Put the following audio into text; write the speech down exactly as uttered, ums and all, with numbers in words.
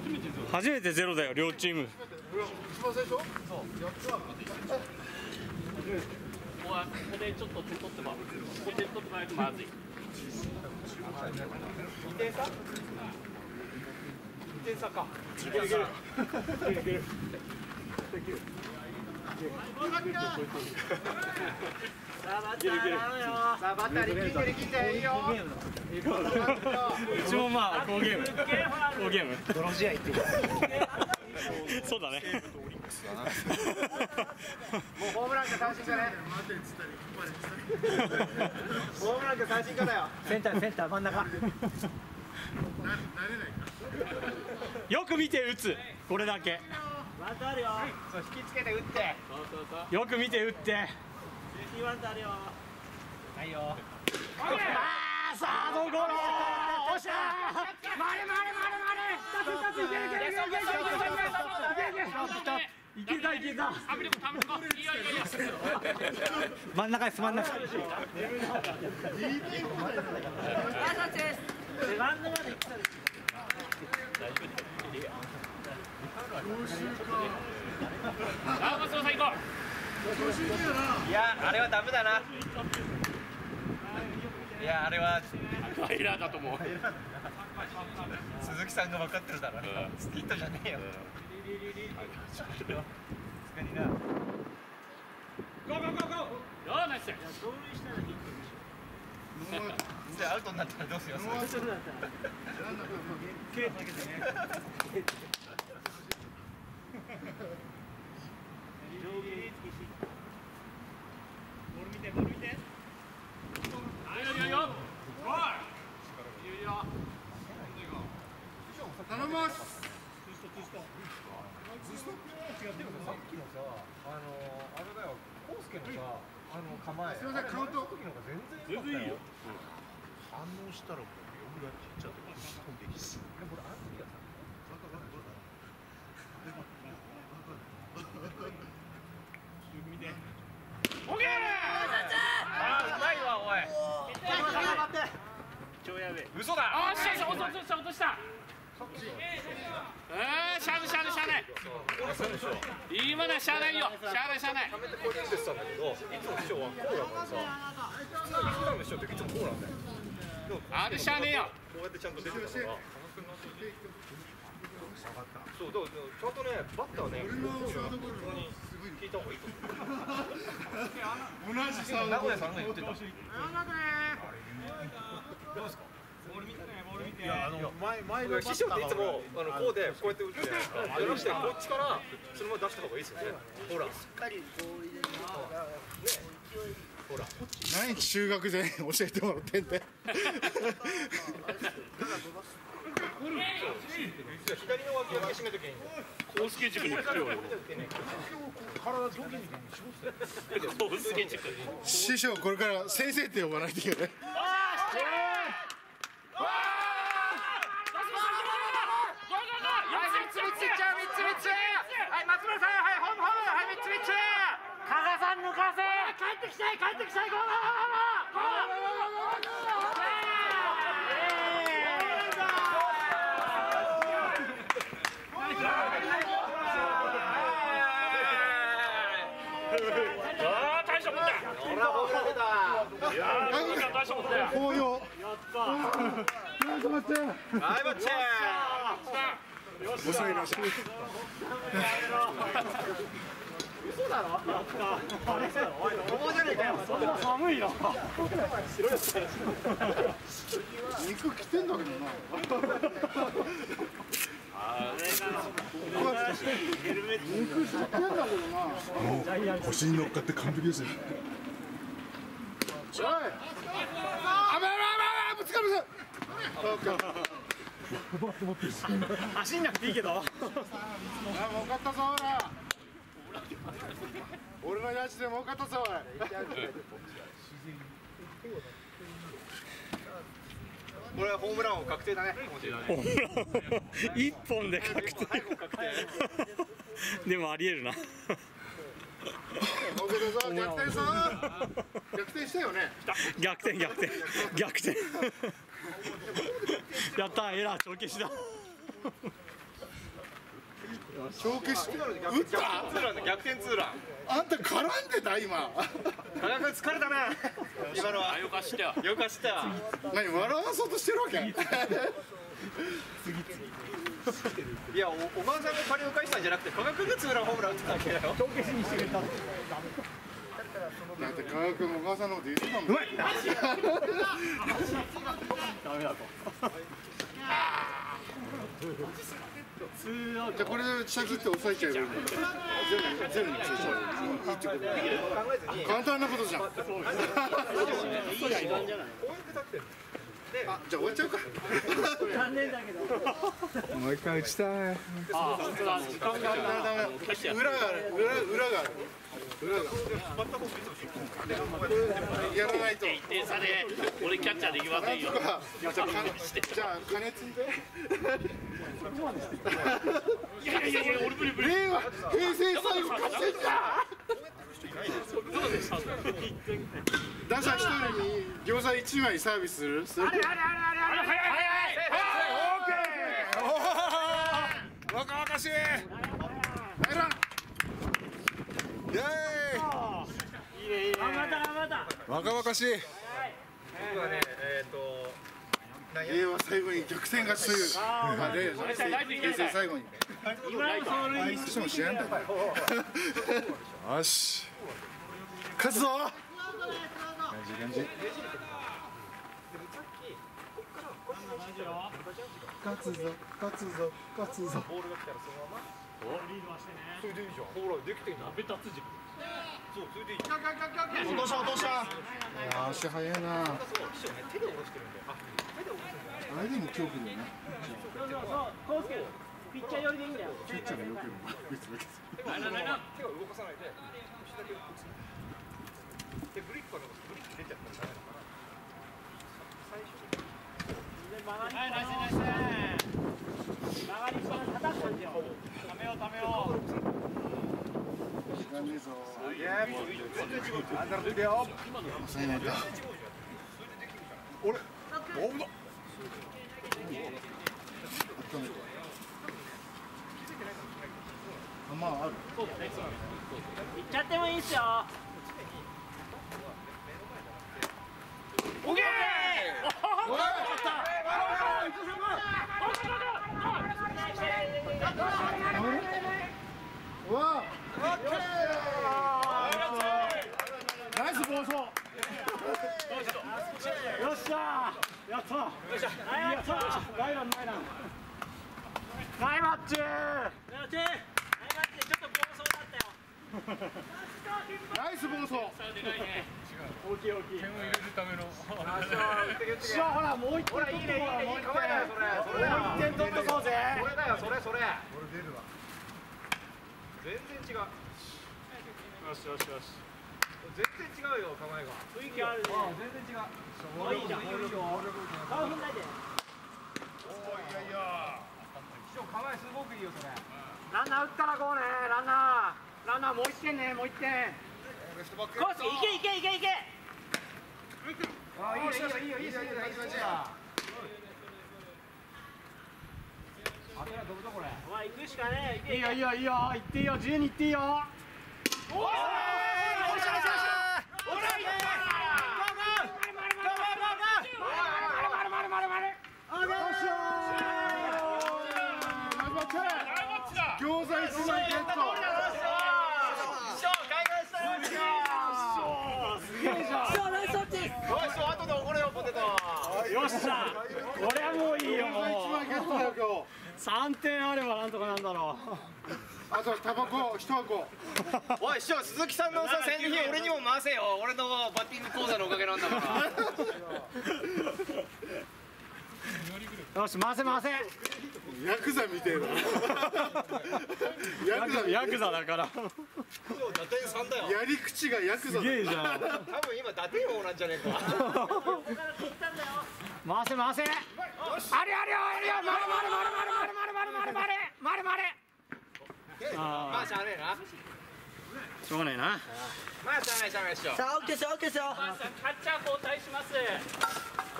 初めてゼロだよ、両チーム。 一番最初？そう。やった。 ここはここでちょっと点取っても、ここで点取ってもらえるとまずい。にてん差？にてん差か。いけるいける。いけるいける。さあバッター頼むよ。さあバッター力んで力んでいいよ。 うちもまあ好ゲーム。好ゲーム。 泥試合っていう。 そうだね。 もうホームランか三振かね。ホームランか三振かだよ。 センターセンター真ん中。 よく見て打つ。これだけ。 ワンタあるよ。 そう引きつけて打って。 そうそうそう。 よく見て打って。 セーフティーワンタあるよ。 はいよ。 ああ、サードゴロ。おっしゃー。回れ回れ回れ回れ。二つ二ついけるいけるいけるいけるいけるいけるいけるいけたいけた。 真ん中です真ん中。 セカンドまで行ったで。 いやあれはダメだな。いやあれはエラーだと思う。 鈴木さんが分かってるだろうね。スピットじゃねえよ。さすがにな。 ゴーゴーゴーゴー。よーナイス。 じゃあアウトになったらどうしよう。 ボール見てボール見て。はいよいよいよ。ゴー。いいよいいよ。 頼みます。 違うでもさっきのさあのあれだよコウスケのさあの構え。 すみませんカウント。 時の方が全然良かったよ。反応したらもうよくやっちゃって飛んできて。でもこれアンティがさ。 見て。 オッケー。あーうまいわおい。 超やべえ。 嘘だ。 あーしゃしゃ落とした落とした。えーしゃあないしゃあないしゃあない。今のはしゃあないよ。しゃあないしゃあない。 はめてこれ出てたんだけど、いつも師匠はこうだからさ。普通の普段の師匠っていつもこうなんだよ。 あれしゃあねえよ。 こうやってちゃんと出てたから。そうだからちゃんとねバッターね。俺のサードゴロに聞いた方がいいと思う。同じサードゴロ。名古屋さんが言ってた。どうですか。 ボール見てねボール見て。 いやあの前前の師匠っていつもあのこうでこうやって打つじゃないですか。じゃなくてこっちからそのまま出した方がいいですよね。ほら。しっかりこう入れる。ね。ほら。 何中学で教えてもらってんだよ。 左の脇を締めときゃいいんだよ。 コウスケ塾に来るよ。 体上下に絞って。 コウスケ塾。 師匠これから先生って呼ばないといけない。 はい松村さんはいホームホームはいみっつみっつ。 加賀さん抜かせ。帰ってきたい帰ってきたいゴーゴーゴーゴーゴー。大したもんだ。 ほらホームラン出た。 いやー大したもんだよ。 紅葉。 やった。 ナイスバッチ。 はいバッチー。 遅いな。 嘘だろ。やった。あれだろ。おい、お前じゃねえかよ。 そんな寒いの。 肉着てんだけどな。 あれが肉着てんだけどな。 腰に乗っかって完璧ですよ。 おい。あべあべあべぶつかるぞ。 走んなくていいけど。 あ、儲かったぞほら。俺のやつで儲かったぞおい。 これはホームランを確定だね。 一本で確定。でもありえるな。 儲けたぞ逆転さ。逆転したよね。 逆転逆転逆転。やったエラー帳消しだ。 帳消し今ので逆打っ逆転ツーランだ逆転ツーランた。あんた絡んでた今。 加賀君疲れたな今のはよかしたよ。 よく走ったよ何笑わそうとしてるわけ？ いやお小川さんが借りを返したんじゃなくて加賀君がツーランホームラン打ってたわけだよ帳消しにしてくれた。 だって科学のお母さんのこと言ってたもん。うまい。 ダメだと。 じゃあこれでシャキッと押さえちゃえばいいんだよ。ゼロゼロにしてちゃう。いいってことだよ。簡単なことじゃん。あ、じゃあ終わっちゃうか。 残念だけど。 もう一回打ちたい。 あ、本当だ。時間があるな。 ダメダメ。裏がある。裏裏がある。裏が。やらないと。 いってん差で俺キャッチャーできませんよ。 じゃあじゃあ金積んで。 いやいやいや俺無理無理。 令和平成最後勝ちんじゃん。打者一人に餃子一枚サービスする？する？ あれあれあれあれあれ早い早い。 オーケー。若々しい。 入らん。 イエーイ。 頑張った頑張った。 若々しい。 僕はねえっと令和最後に逆転勝ちというかで平成最後に。 今の走塁。 しても知らんだろ。 よし。勝つぞ。感じ感じ。勝つぞ勝つぞ勝つぞ。 ボールが来たらそのままリードはしてね。 それでいいじゃんほらできてんじゃんベタつじ。 そうそれでいいじゃん落とした落とした。足速いな。 そう師匠ね手で下ろしてるんであ手で下ろしてるんだあれでも恐怖だよね。 そうそうそう。コースケピッチャー寄りでいいんだよ。 ピッチャーがよければ別々。 手は手は動かさないで腰だけ打つでグリップは残すグリップ出ちゃったらダメだから最初にはいナイスナイス。曲がりっぱな叩くんですよ。ためようためよう。 時間ねえぞ。 あんたら出てよ。 抑えないと。 俺。おぶだ。 まあある。 行っちゃってもいいっすよ。 オッケー。 うわ。ナイス暴走。 よっしゃー。やった。やった。ライランライラン。ナイマッチ。ナイマッチ。ナイマッチちょっと暴走だったよ。 ナイス暴走。 大きい大きい。 点を入れるためのしゃほらもう一点取っとこう。もう一点。もう一点取っとこうぜ。 それだよそれそれ全然違うよしよしよし。 全然違うよ構えが雰囲気あるね。 全然違うあいいじゃん。いいよ。顔踏んないで。 師匠構えすごくいいよそれランナー打ったらこうね。ランナー。ランナーもう一点ね。もう一点。コースいけいけいけいけ。 あいいよいいよいいよいいよいいよ大事大事だあてらどこだこれお前行くしかねえ。 いいよいいよいいよ行っていいよ自由に行っていいよおー。よしよしよし。ほら行った。 餃子一枚ゲット。 よっしゃ。これはもういいよ。もう一枚ゲットだよ今日。 三点あればなんとかなんだろう。 あとタバコ一箱。 おい師匠鈴木さんのさ戦利品俺にも回せよ俺のバッティング講座のおかげなんだからよし回せ回せ。 ヤクザみてえな。ヤクザヤクザだから。 打点さんだよやり口がヤクザだ。 すげえじゃん。 多分今打点王なんじゃねえか回せ回せ。あれあれあれよ。まるまるまるまるまるまるまるまるまるまる。 まあしゃあねえなしょうがないな。 まあしゃあないしゃあないっしょさあオッケーですオッケーですよ。 キャッチャー交代します。